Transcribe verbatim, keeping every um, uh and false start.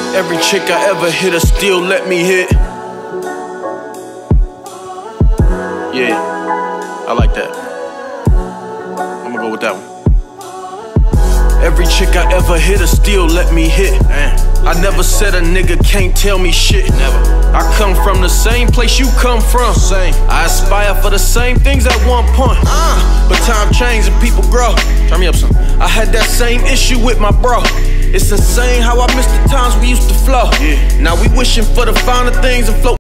Every chick I ever hit her still let me hit. Yeah, I like that. I'm gonna go with that one. Every chick I ever hit her still let me hit. Man, I never said a nigga can't tell me shit. Never. I come from the same place you come from. Same. I aspire for the same things at one point. Uh, but time changes and people grow. Turn me up some. I had that same issue with my bro. It's insane how I miss the times we used to flow. Yeah. Now we wishing for the finer things and float.